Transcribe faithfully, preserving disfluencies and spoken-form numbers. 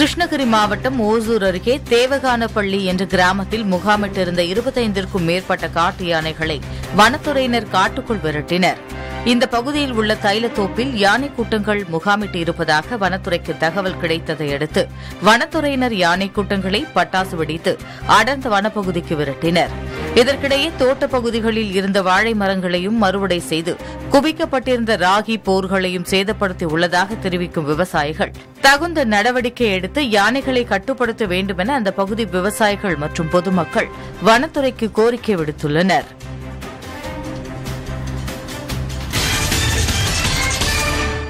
கிருஷ்ணகிரி மாவட்டம் ஓசூர் அருகே தேவகானப்பள்ளி என்ற கிராமத்தில் முகாமிட்டிருந்த இருபத்தைந்திற்கும் மேற்பட்ட காட்டு யானைகளை வனத்துறையினர் காட்டுக்குள் விரட்டினர். இந்த பகுதியில் உள்ள தைலத்தோப்பில் யானை கூட்டங்கள் முகாமிட்டு இருப்பதாக வனத்துறைக்கு தகவல் கிடைத்ததை அடுத்து வனத்துறையினர் யானை கூட்டங்களை பட்டாசு வெடித்து அடர்ந்த வனப்பகுதிக்கு விரட்டினர். இதற்கிடையே தோட்டப் பகுதிகளில் இருந்த வாழை மரங்களையும் மறுவடை செய்து குவிக்கப்பட்டிருந்த ராகி போர்களையும் சேதப்படுத்தி உள்ளதாக தெரிவிக்கும் விவசாயிகள் தகுந்த நடவடிக்கை எடுத்து யானைகளை கட்டுப்படுத்த வேண்டுமென அந்த பகுதி விவசாயிகள் மற்றும் பொதுமக்கள் வனத்துறைக்கு கோரிக்கை விடுத்துள்ளனா்.